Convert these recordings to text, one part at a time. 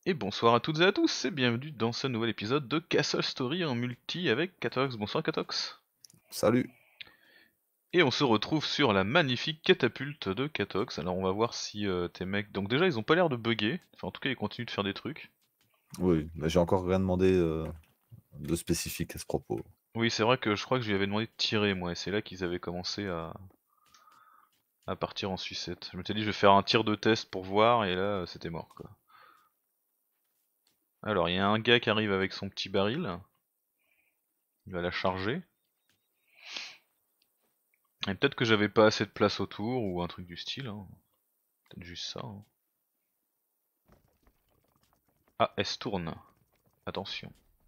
Et bonsoir à toutes et à tous, et bienvenue dans ce nouvel épisode de Castle Story en multi avec Katox. Bonsoir Katox. Salut. Et on se retrouve sur la magnifique catapulte de Katox. Alors on va voir si tes mecs... Donc déjà ils ont pas l'air de bugger, enfin en tout cas ils continuent de faire des trucs. Oui, mais j'ai encore rien demandé de spécifique à ce propos. Oui c'est vrai que je crois que je lui avais demandé de tirer moi, et c'est là qu'ils avaient commencé à partir en sucette. Je m'étais dit je vais faire un tir de test pour voir, et là c'était mort quoi. Alors il y a un gars qui arrive avec son petit baril, il va la charger. Et peut-être que j'avais pas assez de place autour, ou un truc du style, hein. Peut-être juste ça, hein. Ah, elle se tourne. Attention.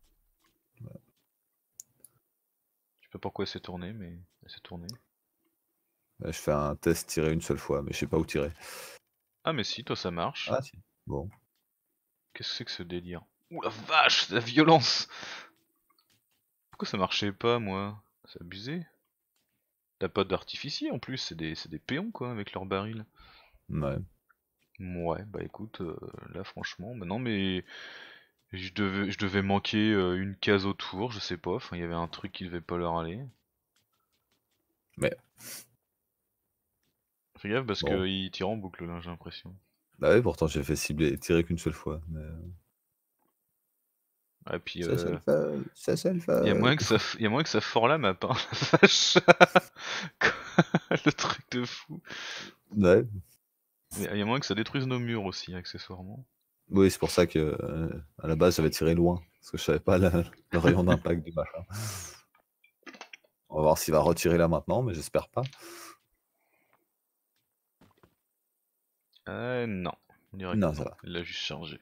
Je sais pas pourquoi elle s'est tournée, mais elle s'est tournée. Je fais un test tirer une seule fois, mais je sais pas où tirer. Ah mais si, toi ça marche. Ah si. Bon. Qu'est-ce que c'est que ce délire? Ouh la vache, la violence! Pourquoi ça marchait pas, moi? C'est abusé. T'as pas d'artificier en plus, c'est des péons quoi, avec leur baril. Ouais. Ouais, bah écoute, là franchement, bah non mais je devais manquer une case autour, je sais pas, enfin il y avait un truc qui devait pas leur aller. Mais Fais gaffe parce bon. qu'il tire en boucle là, j'ai l'impression. Bah oui, pourtant j'ai fait cibler et tirer qu'une seule fois. Mais Et puis ça c'est le fun, ça c'est le y a fun. moyen que ça, y a moyen que ça fore la map, hein, la vache. Le truc de fou. Ouais. Mais y a moyen que ça détruise nos murs aussi, accessoirement. Oui, c'est pour ça que à la base j'avais tiré loin, parce que je savais pas le rayon d'impact du machin. On va voir s'il va retirer là maintenant, mais j'espère pas. Non, on dirait que Non, non. ça va. Il l'a juste chargé.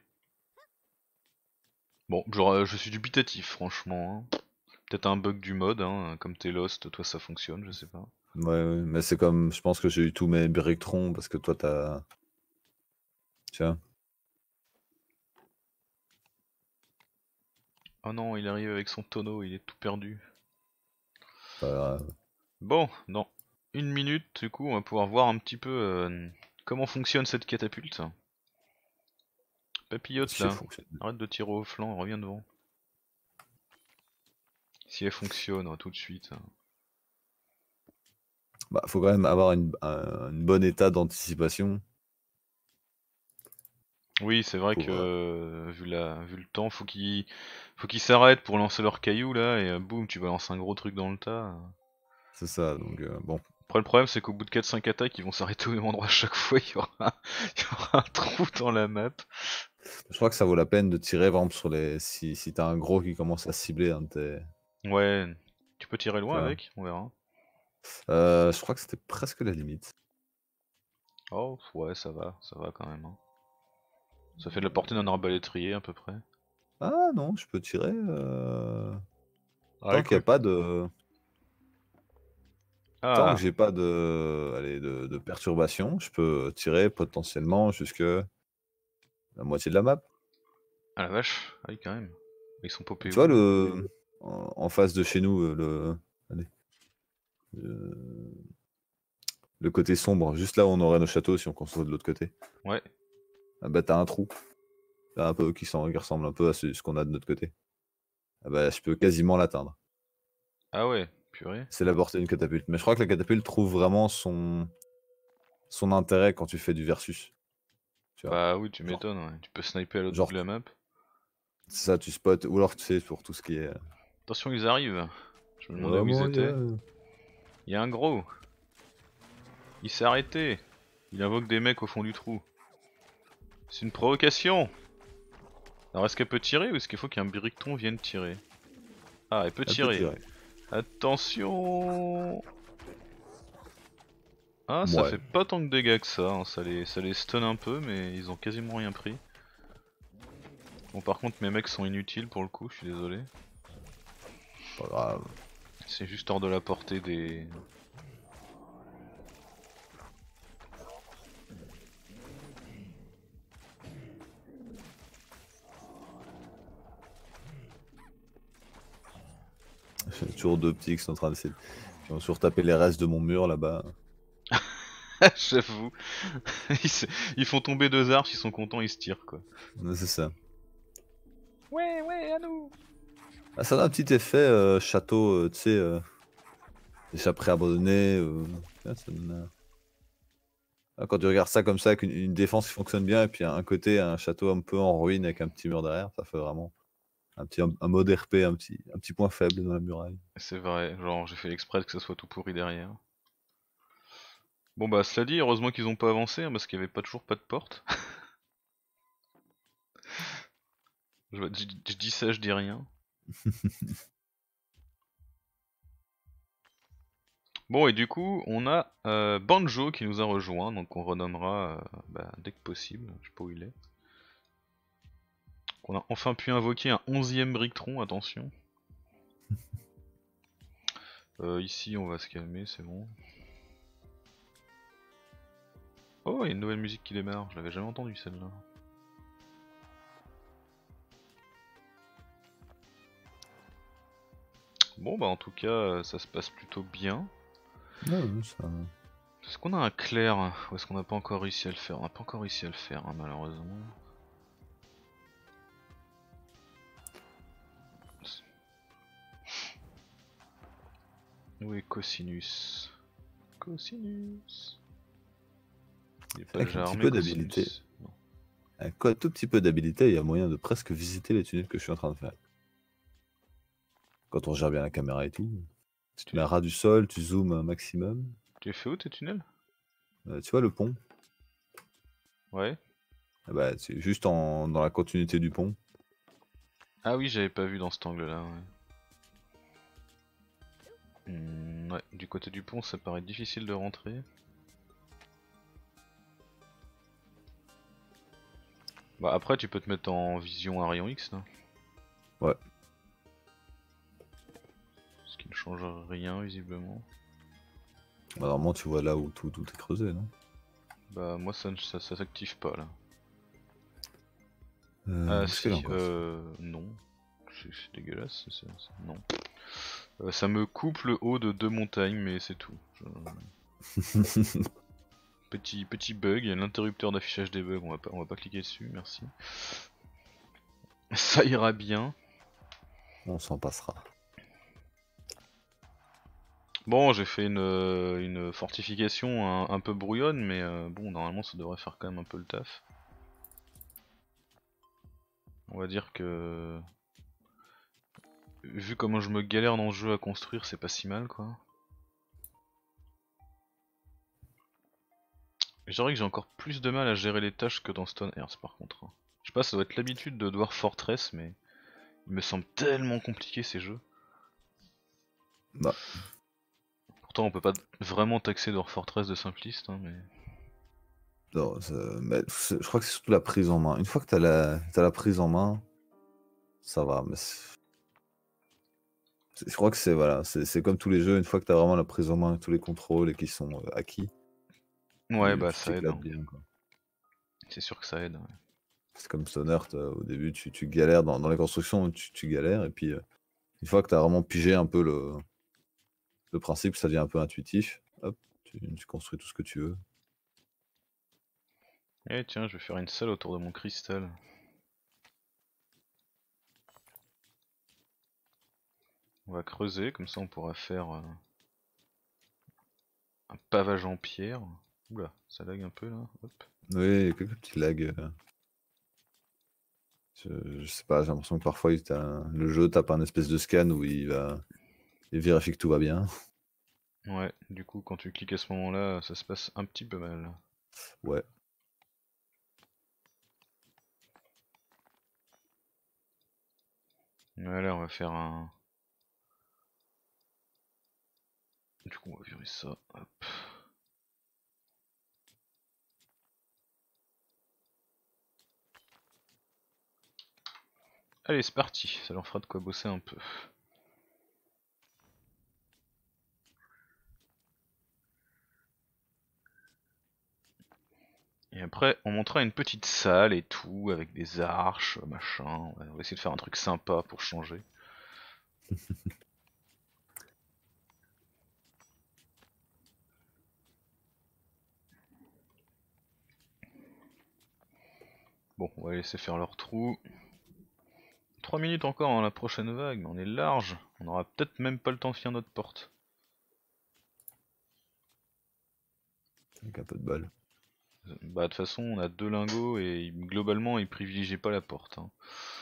Bon, genre, je suis dubitatif, franchement, hein. Peut-être un bug du mode, hein, comme t'es Lost, toi ça fonctionne, je sais pas. Ouais, ouais, mais c'est comme, je pense que j'ai eu tous mes Bricktron parce que toi t'as, tiens. Oh non, il arrive avec son tonneau, il est tout perdu. Pas Bon, dans une minute, du coup, on va pouvoir voir un petit peu comment fonctionne cette catapulte. Papillote si elle là, fonctionne. arrête de tirer au flanc, reviens devant. Si elle fonctionne, tout de suite. Bah, faut quand même avoir une bonne état d'anticipation Oui, c'est vrai que pour. vu le temps, faut qu'ils s'arrêtent pour lancer leur caillou là, et boum, tu balances un gros truc dans le tas. C'est ça, donc bon. Après le problème c'est qu'au bout de 4-5 attaques, ils vont s'arrêter au même endroit à chaque fois, il y aura un trou dans la map. Je crois que ça vaut la peine de tirer, par exemple, sur les. Si t'as un gros qui commence à cibler un de tes. Ouais, tu peux tirer Tu loin vois. avec, on verra. Je crois que c'était presque la limite. Oh, ouais, ça va quand même, hein. Ça fait de la portée d'un arbalétrier à peu près. Ah non, je peux tirer. Ah Tant qu'il n'y a écoute. pas de. Tant que Ah, j'ai pas de. Allez, de perturbation, je peux tirer potentiellement jusque la moitié de la map. ah la vache, ah oui quand même. Ils sont popés Tu vois, où là? en face de chez nous, allez, le, le côté sombre, juste là où on aurait nos châteaux si on construit de l'autre côté. Ouais. Ah bah t'as un trou, là, un peu qui ressemble un peu à ce qu'on a de notre côté. Ah bah je peux quasiment l'atteindre. Ah ouais, purée. C'est la portée d'une catapulte. Mais je crois que la catapulte trouve vraiment son intérêt quand tu fais du versus. Tu vois. Bah oui, tu Genre, m'étonnes, ouais. Tu peux sniper à l'autre bout genre de la map. c'est ça, tu spots, ou alors tu sais, pour tout ce qui est. Attention, ils arrivent. Je me demandais où ils Vraiment, étaient. Il y a un gros. Il s'est arrêté. Il invoque des mecs au fond du trou. C'est une provocation. Alors est-ce qu'elle peut tirer ou est-ce qu'il faut qu'un Bricton vienne tirer? Ah, elle peut elle peut tirer. tirer. Attention. Ah, ça Ouais. fait pas tant de dégâts que ça, hein. Ça les stun un peu, mais ils ont quasiment rien pris. Bon, par contre, mes mecs sont inutiles pour le coup, je suis désolé. Pas grave. C'est juste hors de la portée des... J'ai toujours deux petits qui sont en train d'essayer. Qui ont surtapé les restes de mon mur là-bas. J'avoue. Ils font tomber deux arches, ils sont contents, ils se tirent quoi. Ouais, c'est ça. Ouais, ouais, à nous. Ah, ça a un petit effet château, tu sais, des chapelleries abandonnées, ouais, ça donne, ah, quand tu regardes ça comme ça avec une défense qui fonctionne bien et puis un côté, un château un peu en ruine avec un petit mur derrière, ça fait vraiment un mode RP, un petit point faible dans la muraille. C'est vrai, genre j'ai fait exprès que ça soit tout pourri derrière. Bon bah cela dit, heureusement qu'ils ont pas avancé hein, parce qu'il y avait toujours pas de porte. Je dis ça, je dis rien. Bon et du coup on a Banjo qui nous a rejoint, donc on renommera dès que possible, je sais pas où il est. On a enfin pu invoquer un 11ème Brictron, attention. Ici on va se calmer, c'est bon. Oh, il y a une nouvelle musique qui démarre, je l'avais jamais entendue celle-là. Bon bah en tout cas ça se passe plutôt bien. Ouais, ouais, ça Est-ce qu'on a un clair ou est-ce qu'on n'a pas encore réussi à le faire? On n'a pas encore réussi à le faire hein, malheureusement. Où est cosinus? Cosinus. Il est pas avec un déjà petit armé peu d'habilité. cosinus? Non. Avec un tout petit peu d'habilité, il y a moyen de presque visiter les tunnels que je suis en train de faire. Quand on gère bien la caméra et tout. Si tu mets un ras du sol, tu zoomes un maximum. Tu es fait où tes tunnels? Tu vois le pont? Ouais. Ah bah, c'est juste dans la continuité du pont. Ah oui, j'avais pas vu dans cet angle-là. Ouais. Ouais, du côté du pont, ça paraît difficile de rentrer. Bah après, tu peux te mettre en vision à rayon X là. Ouais. Ce qui ne change rien visiblement. Bah, normalement, tu vois là où tout est creusé, non? Bah moi ça s'active pas là. Où Ah est-ce qu'elle est si, encore? non. C'est dégueulasse, non. Ça me coupe le haut de 2 montagnes, mais c'est tout. Petit bug, il y a l'interrupteur d'affichage des bugs, on va pas cliquer dessus, merci. Ça ira bien. On s'en passera. Bon, j'ai fait une fortification un peu brouillonne, mais bon, normalement ça devrait faire quand même un peu le taf. On va dire que... Vu comment je me galère dans ce jeu à construire, c'est pas si mal quoi. Je dirais que j'ai encore plus de mal à gérer les tâches que dans Stone Earth par contre. Je sais pas, ça doit être l'habitude de Dwarf Fortress, mais il me semble tellement compliqué ces jeux. Bah, Pourtant on peut pas vraiment taxer Dwarf Fortress de simpliste, hein, mais... non, mais je crois que c'est surtout la prise en main. Une fois que t'as la prise en main, ça va. Mais je crois que c'est voilà, c'est comme tous les jeux. Une fois que t'as vraiment la prise en main, tous les contrôles et qui sont acquis, Ouais, tu bah tu ça aide, t'éclates hein. bien, quoi. C'est sûr que ça aide. Ouais. C'est comme Stoner, au début, tu galères dans les constructions, tu galères, et puis une fois que tu as vraiment pigé un peu le principe, ça devient un peu intuitif. Hop, tu construis tout ce que tu veux. Eh tiens, je vais faire une salle autour de mon cristal. On va creuser, comme ça on pourra faire un pavage en pierre. Oula, ça lag un peu là. Hop. Oui, il y a quelques petits lags. Je sais pas, j'ai l'impression que parfois le jeu tape un espèce de scan où il vérifie que tout va bien. Ouais, du coup quand tu cliques à ce moment-là, ça se passe un petit peu mal. Ouais. Voilà, on va faire un... Du coup on va virer ça. Hop. Allez, c'est parti, ça leur fera de quoi bosser un peu. Et après, on montera une petite salle et tout, avec des arches, machin. Ouais, on va essayer de faire un truc sympa pour changer. Bon, on va laisser faire leur trou. 3 minutes encore dans la prochaine vague, mais on est large. On aura peut-être même pas le temps de finir notre porte. Avec un peu de bol. Bah de toute façon on a 2 lingots et globalement ils privilégient pas la porte. Hein.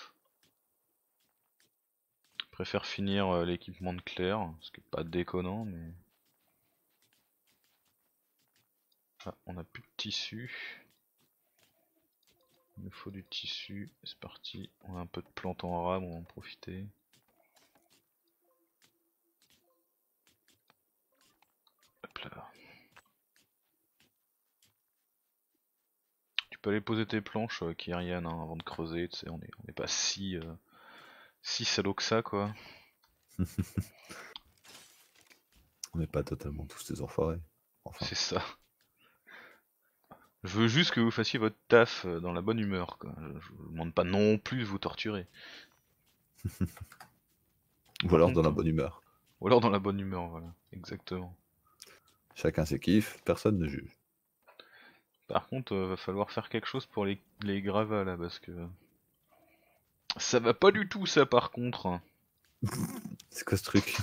Ils préfèrent finir l'équipement de Claire, ce qui est pas déconnant mais... Ah, on a plus de tissu. Il nous faut du tissu, c'est parti. On a un peu de plantes en rame, on va en profiter. Hop là. Tu peux aller poser tes planches, Kyrian, hein, avant de creuser, tu sais, on est pas si salaud que ça quoi. On n'est pas totalement tous des enfoirés. Enfin. C'est ça. Je veux juste que vous fassiez votre taf dans la bonne humeur quoi. Je vous demande pas non plus de vous torturer. Ou alors dans la bonne humeur. Ou alors dans la bonne humeur, voilà, exactement. Chacun ses kiffs, personne ne juge. Par contre, va falloir faire quelque chose pour les gravats là, parce que... Ça va pas du tout ça par contre. C'est quoi ce truc?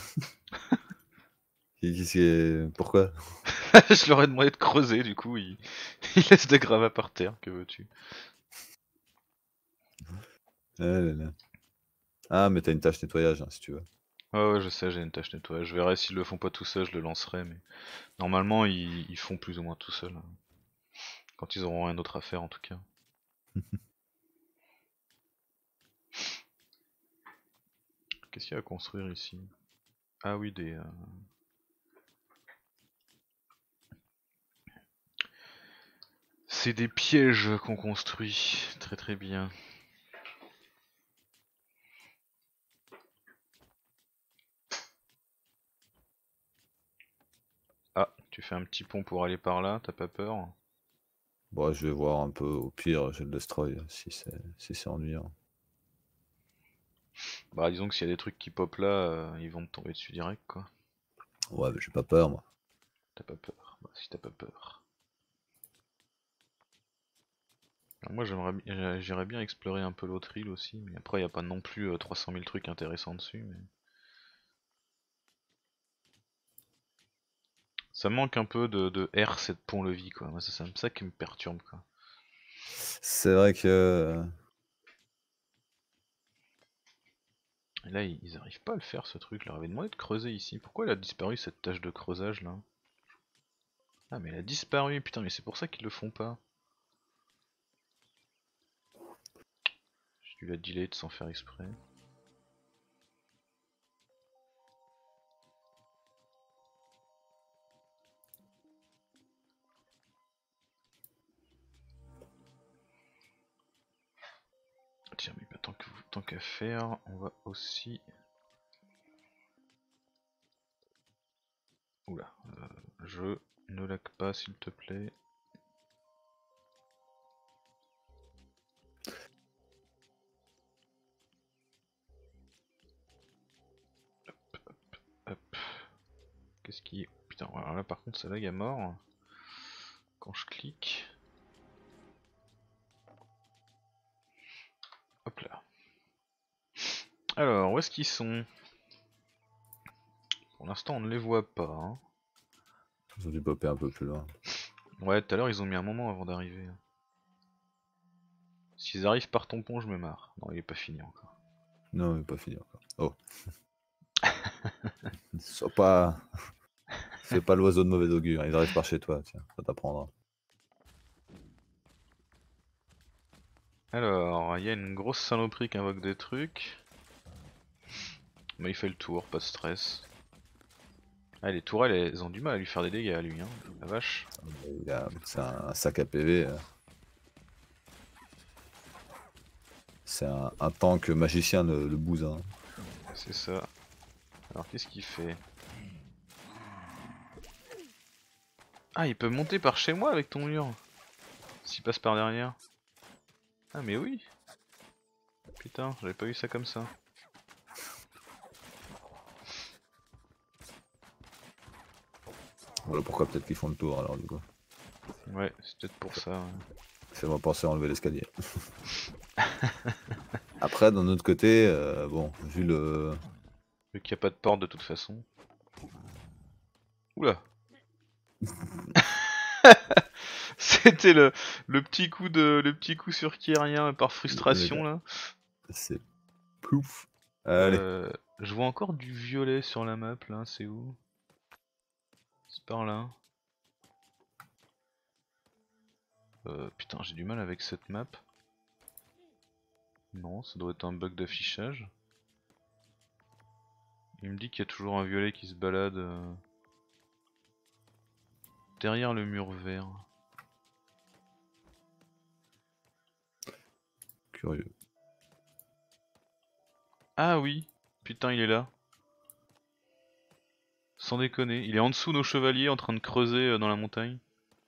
Pourquoi? Je leur ai demandé de creuser, du coup, ils laissent des gravats par terre, que veux-tu? Ah, mais t'as une tâche nettoyage, hein, si tu veux. Ah ouais, je sais, j'ai une tâche nettoyage. Je verrai s'ils le font pas tout seuls, je le lancerai, mais... Normalement, ils font plus ou moins tout seuls. Hein. Quand ils auront rien d'autre à faire, en tout cas. Qu'est-ce qu'il y a à construire ici? Ah oui, des... C'est des pièges qu'on construit. Très très bien. Ah, tu fais un petit pont pour aller par là, t'as pas peur? Bon, je vais voir un peu, au pire, je le destroy si c'est ennuyant. Bah disons que s'il y a des trucs qui pop là, ils vont te tomber dessus direct quoi. Ouais, mais j'ai pas peur, moi. T'as pas peur. Bah si t'as pas peur. Alors moi j'irais bien explorer un peu l'autre île aussi, mais après y a pas non plus 300 000 trucs intéressants dessus. Mais... Ça manque un peu de R cette pont-levis quoi. Moi c'est ça qui me perturbe quoi. C'est vrai que... Et là ils arrivent pas à le faire ce truc, je leur avais demandé de creuser ici. Pourquoi elle a disparu cette tâche de creusage là? Ah mais elle a disparu, putain mais c'est pour ça qu'ils le font pas. J'ai dû la delete sans faire exprès. Tiens mais bah, tant qu'à faire, on va aussi... Oula, je ne lag pas s'il te plaît. Hop. Qu'est-ce qui... Putain, alors là par contre ça lag à mort. Quand je clique... Hop là. Alors, où est-ce qu'ils sont? Pour l'instant on ne les voit pas. Hein. Ils ont dû popper un peu plus loin. Ouais, tout à l'heure ils ont mis un moment avant d'arriver. S'ils arrivent par ton pont, je me marre. Non, il est pas fini encore. Non, il est pas fini encore. Oh. Sois pas... Fais pas l'oiseau de mauvais augure, ils arrivent par chez toi, tiens, ça t'apprendra. Alors, il y a une grosse saloperie qui invoque des trucs. Mais il fait le tour, pas de stress. Ah, les tourelles, elles ont du mal à lui faire des dégâts à lui, hein. La vache. C'est un sac à PV. C'est un tank magicien de bouse. Hein. C'est ça. Alors, qu'est-ce qu'il fait? Ah, il peut monter par chez moi avec ton mur. S'il passe par derrière. Ah, mais oui. Putain, j'avais pas eu ça comme ça. Voilà pourquoi peut-être qu'ils font le tour alors du coup. Ouais, c'est peut-être pour ça. Ouais. Fais-moi penser à enlever l'escalier. Après, d'un autre côté, bon, vu le... Vu qu'il n'y a pas de porte de toute façon. Oula. C'était le petit coup le petit coup sur Kyrien par frustration là. C'est plouf. Allez. Euh, je vois encore du violet sur la map là, c'est où? C'est par là. Putain, j'ai du mal avec cette map. Non, ça doit être un bug d'affichage. Il me dit qu'il y a toujours un violet qui se balade derrière le mur vert. Curieux. Ah oui, putain, il est là. Sans déconner, il est en dessous nos chevaliers en train de creuser dans la montagne.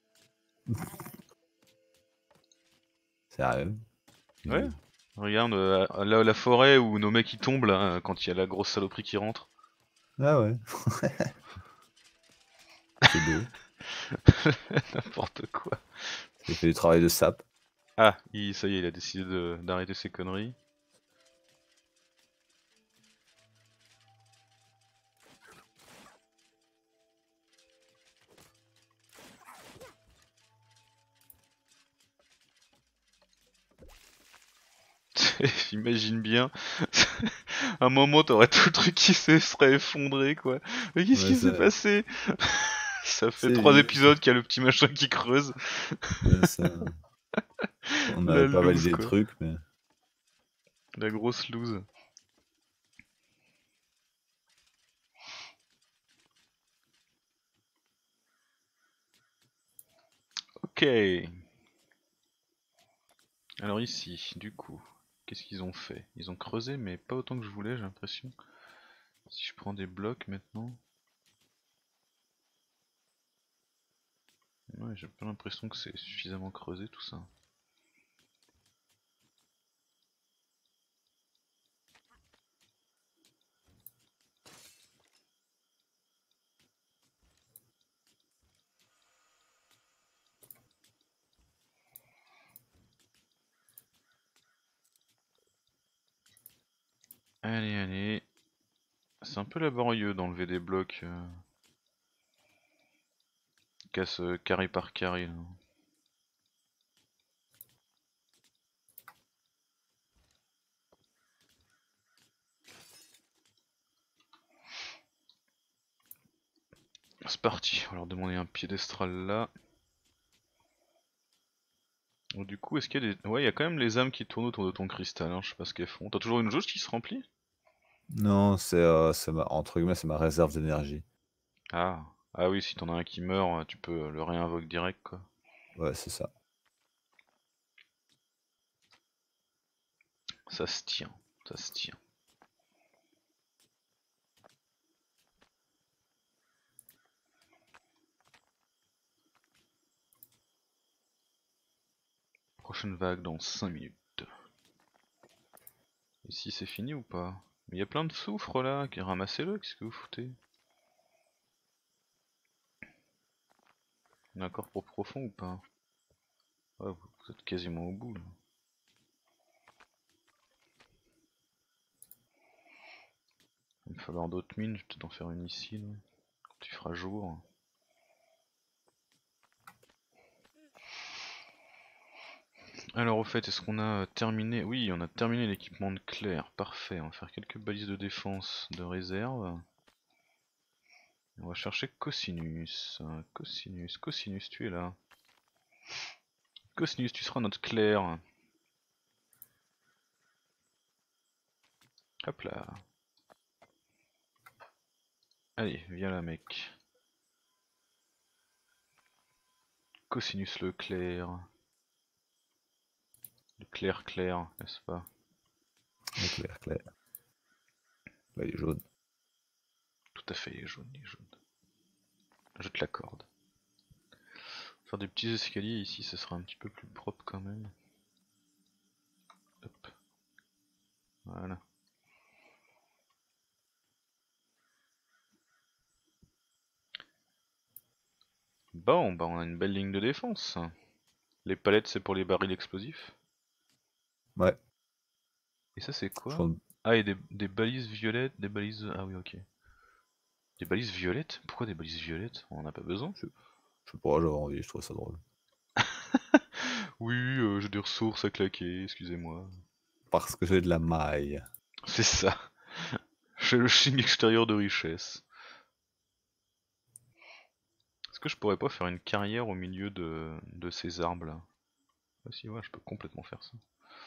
Sérieux? Ouais, regarde, là, la forêt où nos mecs ils tombent là, quand il y a la grosse saloperie qui rentre. Ah ouais. C'est beau. N'importe quoi. Il fait du travail de sap. Ah, ça y est, il a décidé d'arrêter ses conneries. J'imagine bien. Un moment, t'aurais tout le truc qui se serait effondré, quoi. Mais qu'est-ce Ouais, qui s'est ça... passé? Ça fait C'est 3 épisodes qu'il y a le petit machin qui creuse. ouais, ça... On La n'avait pas loose, validé le quoi. truc, mais... La grosse loose. Ok. Alors ici, du coup, qu'est-ce qu'ils ont fait? Ils ont creusé, mais pas autant que je voulais, j'ai l'impression. Si je prends des blocs maintenant... Ouais, j'ai pas l'impression que c'est suffisamment creusé tout ça. Allez, allez. C'est un peu laborieux d'enlever des blocs. Casse carré par carré là. C'est parti, on va leur demander un piédestal là. Donc, du coup, est-ce qu'il y a des... Ouais, il y a quand même les âmes qui tournent autour de ton cristal, hein, je sais pas ce qu'elles font. T'as toujours une jauge qui se remplit? Non, c'est entre guillemets, c'est ma réserve d'énergie. Ah. Ah oui, si t'en as un qui meurt, tu peux le réinvoque direct quoi. Ouais, c'est ça. Ça se tient, ça se tient. Prochaine vague dans 5 minutes. Ici c'est fini ou pas? Mais il y a plein de soufre là, ramassez-le, qu'est-ce que vous foutez? On est encore pour profond ou pas? Ouais, vous êtes quasiment au bout là. Il va me falloir d'autres mines, je vais peut-être en faire une ici là, quand il fera jour. Alors au fait, est-ce qu'on a terminé? Oui, on a terminé l'équipement de Claire, parfait. On va faire quelques balises de défense de réserve. On va chercher Cosinus. Cosinus, Cosinus, tu es là. Cosinus, tu seras notre Claire. Hop là. Allez, viens là mec. Cosinus le Clair. Le Clair Clair, n'est-ce pas? Clair, clair. Bah, il est jaune. Tout à fait, il est jaune, il est jaune. Je te l'accorde. Faire des petits escaliers ici, ça sera un petit peu plus propre quand même. Hop. Voilà. Bon, bah on a une belle ligne de défense. Les palettes c'est pour les barils explosifs. Ouais. Et ça c'est Je quoi? crois- Ah, et des balises violettes, des balises... Ah oui, ok. Des balises violettes? Pourquoi des balises violettes? On en a pas besoin. je sais pas, j'avais envie, je trouve ça drôle. Oui, j'ai des ressources à claquer, excusez-moi. Parce que j'ai de la maille. C'est ça. J'ai le signe extérieur de richesse. Est-ce que je pourrais pas faire une carrière au milieu de ces arbres là? Ah si, ouais, je peux complètement faire ça.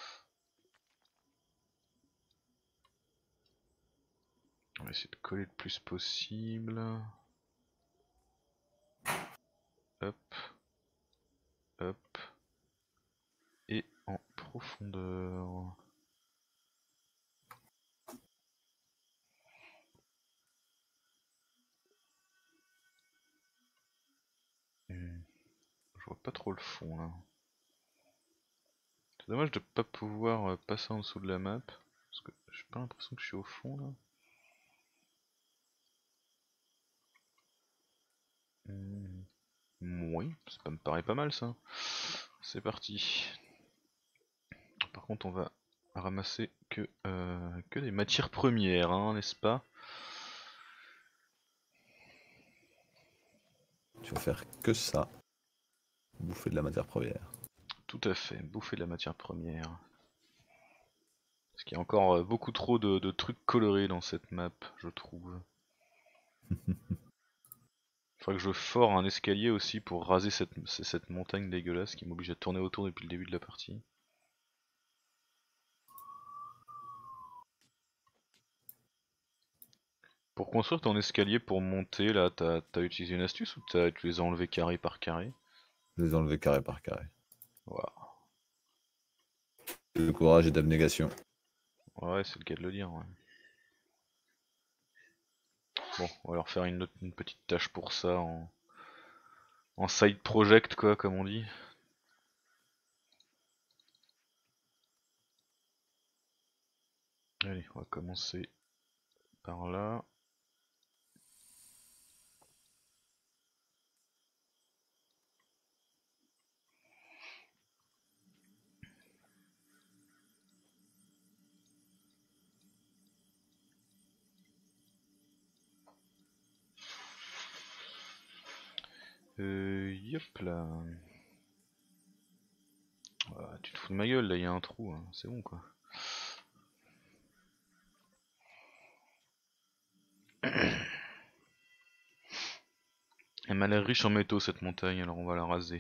On va essayer de coller le plus possible. Hop, hop. Et en profondeur. Je vois pas trop le fond là. C'est dommage de pas pouvoir passer en dessous de la map. Parce que j'ai pas l'impression que je suis au fond là. Oui, ça me paraît pas mal ça. C'est parti. Par contre on va ramasser que des matières premières, hein, n'est-ce pas? Tu vas faire que ça. Bouffer de la matière première. Tout à fait, bouffer de la matière première. Parce qu'il y a encore beaucoup trop de trucs colorés dans cette map, je trouve. Faudrait que je fore un escalier aussi pour raser cette montagne dégueulasse qui m'oblige à tourner autour depuis le début de la partie. Pour construire ton escalier pour monter, là, t'as utilisé une astuce ou tu les as enlevés carré par carré? Je les ai enlevés carré par carré. Waouh. De courage et d'abnégation. Ouais, c'est le cas de le dire, ouais. Bon, on va leur faire une petite tâche pour ça en side project, quoi, comme on dit. Allez, on va commencer par là. Yop là. Ah, tu te fous de ma gueule, là, il y a un trou, hein. C'est bon, quoi. Elle m'a l'air riche en métaux, cette montagne, alors on va la raser.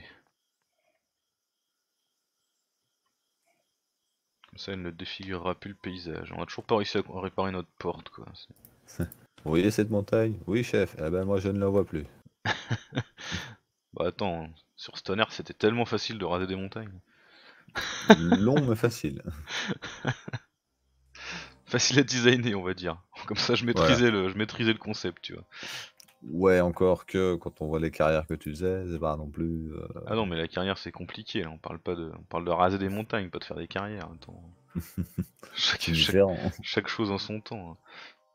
Comme ça, elle ne défigurera plus le paysage. On a toujours pas réussi à réparer notre porte, quoi. Vous voyez cette montagne? Oui, chef. Eh ben, moi, je ne la vois plus. Bah attends, hein. Sur Stoner, c'était tellement facile de raser des montagnes. Long mais facile. Facile à designer, on va dire. Comme ça, Voilà. je maîtrisais le concept, tu vois. Ouais, encore que quand on voit les carrières que tu faisais, c'est pas non plus. Ah non, mais la carrière, c'est compliqué, là. On parle de raser des montagnes, pas de faire des carrières. Attends. Chaque, C'est chaque, différent. chaque chose en son temps, hein.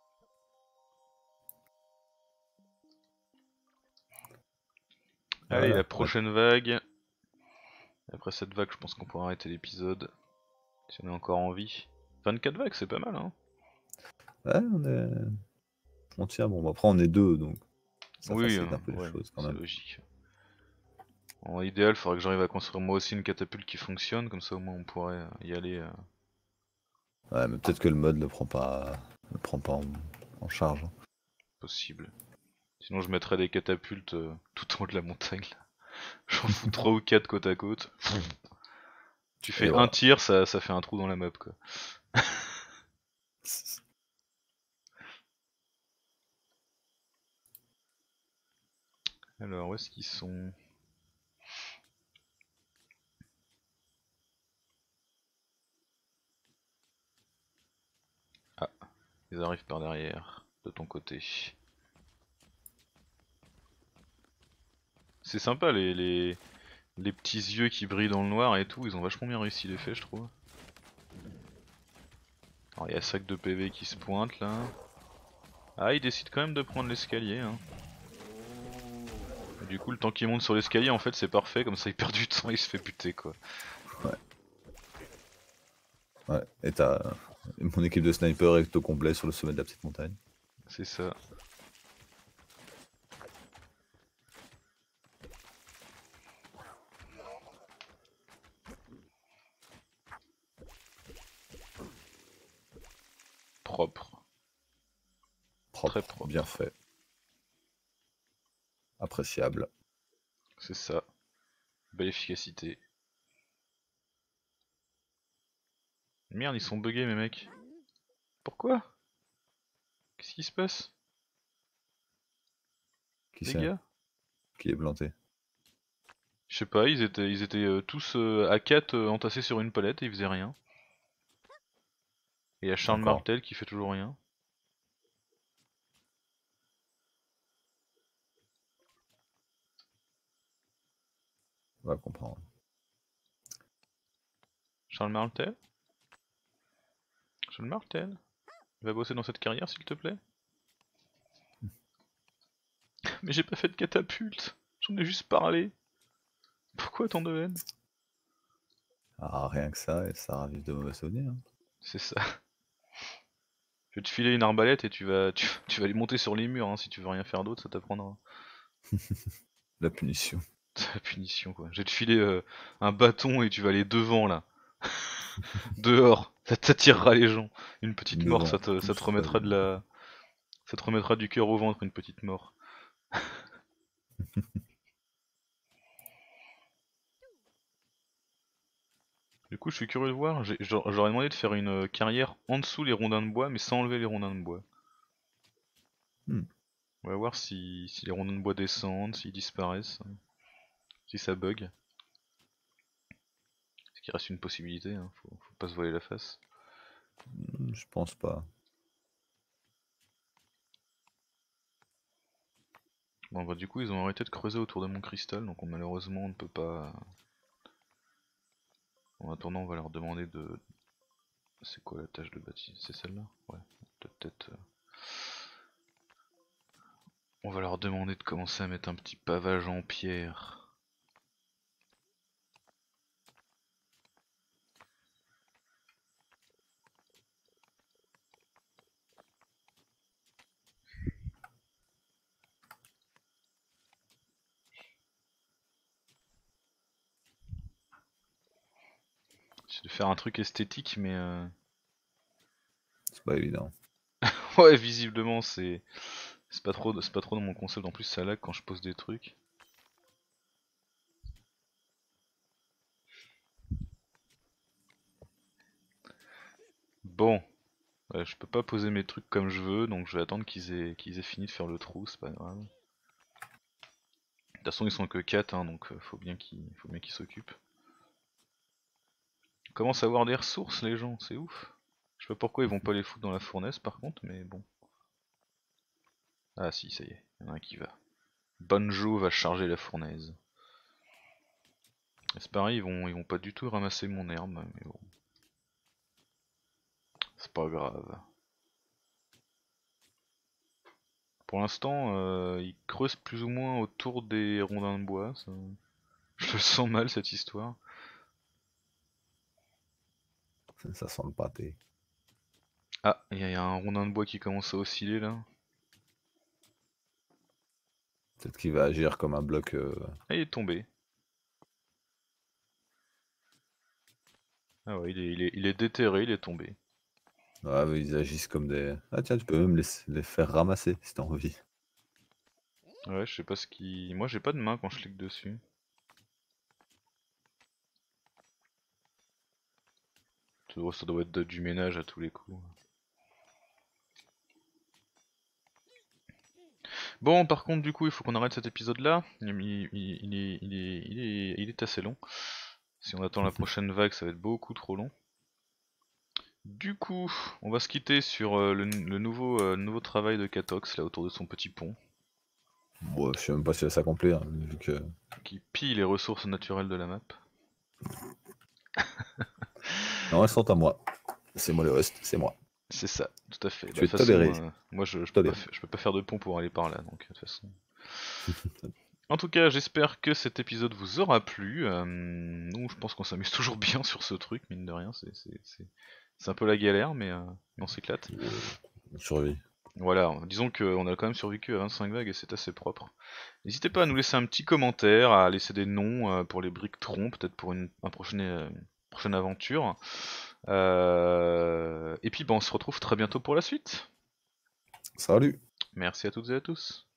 Allez, la Voilà. prochaine vague. Après cette vague, je pense qu'on pourra arrêter l'épisode. Si on est encore en vie. 24 vagues, c'est pas mal, hein. Ouais, on tient. Bon, après, on est deux, donc ça Oui, facilite un peu les ouais, choses quand c'est même. logique. En idéal, faudrait que j'arrive à construire moi aussi une catapulte qui fonctionne, comme ça au moins on pourrait y aller. Ouais, mais peut-être que le mode le prend pas en charge. Possible. Sinon je mettrais des catapultes tout en haut de la montagne là. J'en fous 3 ou 4 côte à côte. Tu Et fais un voilà. tir, ça fait un trou dans la map quoi. Alors où est-ce qu'ils sont? Ah, ils arrivent par derrière, de ton côté. C'est sympa les petits yeux qui brillent dans le noir et tout, ils ont vachement bien réussi l'effet je trouve. Alors il y a sac de PV qui se pointe là. Ah, il décide quand même de prendre l'escalier, hein. Et du coup, le temps qu'il monte sur l'escalier, en fait, c'est parfait, comme ça il perd du temps, il se fait buter quoi. Ouais. Ouais. Et Et mon équipe de sniper est au complet sur le sommet de la petite montagne. C'est ça. Propre. Propre, Très propre. bien fait. Appréciable. C'est ça. Belle efficacité. Merde, ils sont buggés mes mecs. Pourquoi? Qu'est-ce qui se passe? Qui Les c'est gars? qui est planté? Je sais pas, ils étaient tous à 4 entassés sur une palette et ils faisaient rien. Et il y a Charles D'accord, Martel qui fait toujours rien. on va comprendre. Charles Martel? Charles Martel? Va bosser dans cette carrière s'il te plaît? Mais j'ai pas fait de catapulte! J'en ai juste parlé! Pourquoi tant de haine? Ah, rien que ça, et ça ravive de mauvais souvenirs. Hein. C'est ça. Je vais te filer une arbalète et tu vas aller monter sur les murs hein, si tu veux rien faire d'autre, ça t'apprendra. La punition. C'est la punition quoi. Je vais te filer un bâton et tu vas aller devant là. Dehors. Ça t'attirera les gens. Une petite mort, Devant ça te tous, remettra de la. Ça te remettra du cœur au ventre, une petite mort. Du coup, je suis curieux de voir. J'aurais demandé de faire une carrière en dessous les rondins de bois, mais sans enlever les rondins de bois. Hmm. On va voir si les rondins de bois descendent, s'ils disparaissent, si ça bug. Ce qui reste une possibilité, hein. Faut pas se voiler la face. Je pense pas. Bon bah du coup ils ont arrêté de creuser autour de mon cristal, donc malheureusement on ne peut pas... En attendant on va leur demander de... C'est quoi la tâche de bâtisse? C'est celle-là? Ouais, peut-être... On va leur demander de commencer à mettre un petit pavage en pierre. C'est de faire un truc esthétique mais... C'est pas évident. Ouais visiblement c'est pas trop dans mon concept, en plus ça lag quand je pose des trucs. Bon, ouais, je peux pas poser mes trucs comme je veux, donc je vais attendre qu'ils aient fini de faire le trou, c'est pas grave. De toute façon ils sont que 4 hein, donc faut bien qu'ils s'occupent. Ils commencent à avoir des ressources les gens, c'est ouf. Je sais pas pourquoi ils vont pas les foutre dans la fournaise par contre, mais bon. Ah si, ça y est, il y en a un qui va. Banjo va charger la fournaise. C'est pareil, ils vont pas du tout ramasser mon herbe, mais bon. C'est pas grave. Pour l'instant, ils creusent plus ou moins autour des rondins de bois. Je le sens mal cette histoire. Ça sent le pâté. Ah, il y a un rondin de bois qui commence à osciller là. Peut-être qu'il va agir comme un bloc. Ah, il est tombé. Ah ouais, il est déterré, il est tombé. Ouais, mais ils agissent comme des. Ah tiens, tu peux même les faire ramasser si t'as envie. Ouais, je sais pas ce qui... Moi j'ai pas de main quand je clique dessus. Ça doit être du ménage à tous les coups. Bon, par contre, du coup, il faut qu'on arrête cet épisode-là. Il est assez long. Si on attend la prochaine vague, ça va être beaucoup trop long. Du coup, on va se quitter sur le nouveau travail de Katox, là, autour de son petit pont, Bon, je sais même pas si ça complet, hein, vu que. qui pille les ressources naturelles de la map. Non, elles sont à moi. C'est moi le host, c'est moi. C'est ça, tout à fait. Bah, de Tu es toute façon, toléré. moi, je peux pas, Toléré. je peux pas faire de pont pour aller par là, donc de toute façon. En tout cas, j'espère que cet épisode vous aura plu. Nous, je pense qu'on s'amuse toujours bien sur ce truc, mine de rien. C'est un peu la galère, mais on s'éclate. On survit. Voilà, disons qu'on a quand même survécu à 25 vagues et c'est assez propre. N'hésitez pas à nous laisser un petit commentaire, à laisser des noms pour les briques troncs, peut-être pour un prochaine aventure. Et puis on se retrouve très bientôt pour la suite. Salut! Merci à toutes et à tous.